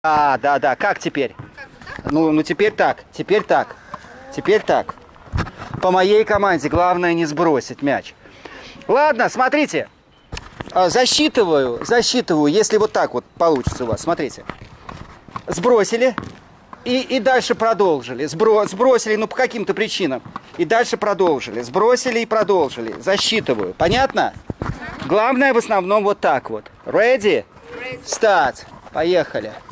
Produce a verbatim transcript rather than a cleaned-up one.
А, да, да. Как теперь? Ну, ну теперь так. Теперь так. Теперь так. По моей команде главное не сбросить мяч. Ладно, смотрите. Засчитываю, засчитываю, если вот так вот получится у вас. Смотрите. Сбросили. И, и дальше продолжили. Сбро, сбросили, ну, по каким-то причинам. И дальше продолжили. Сбросили и продолжили. Засчитываю. Понятно? Главное в основном вот так вот. Ready? Start. Поехали.